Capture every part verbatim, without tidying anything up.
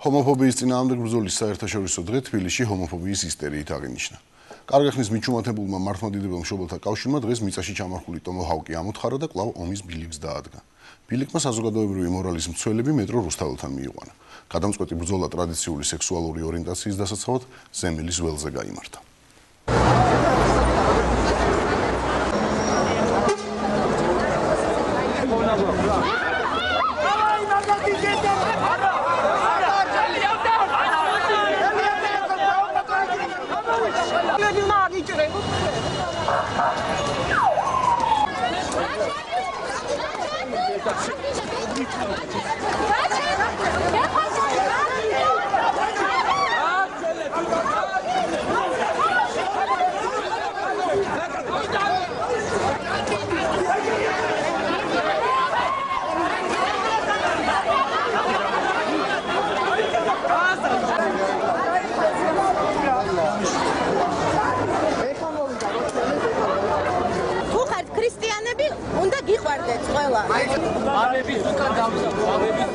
ჰომოფობიის წინააღმდეგ ბრძოლის საერთაშორისო დღე თბილისში ჰომოფობიის ისტერიით აღინიშნა. კარგახნის მიჩუმათებულმა მართლმადიდებელ მშობელთა კავშირმა დღეს მიწაში ჩამარხული ტომოჰავკი ამოთხარა და კვლავ ომის ბილიკს დაადგა. ბილიკმა საზოგადოებრივი მორალის მცველები მეტრო რუსთაველთან მიიყვანა. გადამწყვეტი ბრძოლა ტრადიციული სექსუალური ორიენტაციის დასაცავად ზემილის ველზე გაიმართა. უნდა გიყვარდეთ ყველა. მამების უკან დავსა, მამების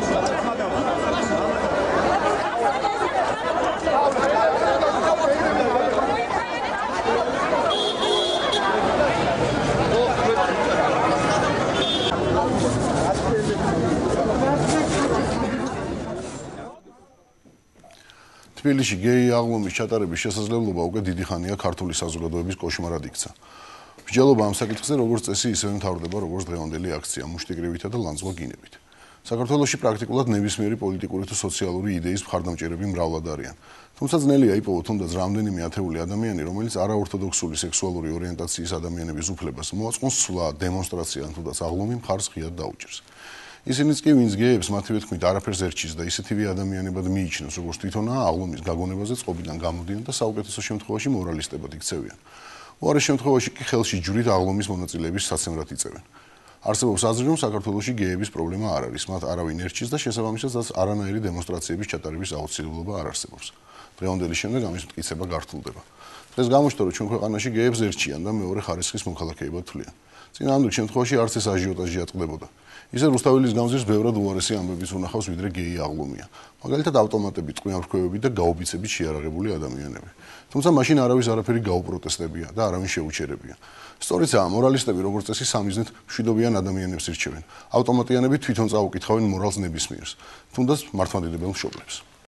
თბილისში გეი აღლუმის ჩატარების შესაძლებლობა უკვე დიდი ხანია ქართული საზოგადოების კოშმარად იქცა. მსჯელობა ამ საკითხზე როგორც წესი ისევე მთავრდება როგორც დღევანდელი აქცია მუშტიკრივითა და ლანძღვა-გინებით. საქართველოში პრაქტიკულად ნებისმიერი პოლიტიკური თუ სოციალური იდეის მხარდამჭერები მრავლად არიან. თუმცა ძნელია იპოვოთ თუნდაც რამდენიმე ათეული ადამიანი, რომელიც არაორთოდოქსული სექსუალური ორიენტაციის ადამიანების უფლებას მოაწყოს სვლა, დემონსტრაცია ან თუნდაც აღლუმი მხარს ღიად დაუჭერს. ისინიც კი ვინც გეებს მათივე თქმით არაფერს ერჩის და ისეთივე ადამიანებად მიიჩნევს, როგორც თვითონაა აღლუმის გაგონებაზე წყობიდან გამოდიან და საუკეთესო შემთხვევაში მორალისტებად იქცევიან. უარეს შემთხვევაში კი ხელში ჯვრით აღლუმის მონაწილეების საცემრად იწევენ. არსებობს აზრი, რომ საქართველოში გეების პრობლემა არ არის, მათ არავინ ერჩის და შესაბამისად არანაირი დემონსტრაციების ჩატარების აუცილებლობა არ არსებობს. დღევანდელი შემდეგ ამის მტკიცება გართულდება. დღეს გამოჩნდა, რომ ჩვენ ქვეყანაში გეებს ერჩიან და მეორე ხარისხის მოქალაქეებად თვლიან. წინააღმდეგ შემთხვევაში არც ეს აჟიოტაჟი ატყდებოდა. ისე რუსთაველის გამზირს ბევრად უარესი ამბების უნახავს, ვიდრე გეი აღლუმია. მაგალითად ავტომატებით, ტყვიამფრქვევებით და გაუბიცებით შეარაღებული ადამიანები. თუმცა მაშინ არავის არაფერი გაუპროტესტებია და არავინ შეუჩერებია. სწორიცაა, მორალისტები როგორც წესი სამიზნით მშვიდობიან ადამიანებს ირჩევენ. ავტომატიანები თვითონ წაუკითხავენ მორალს ნებისმიერს, თუნდაც მართლმადიდებელ მშობლებს.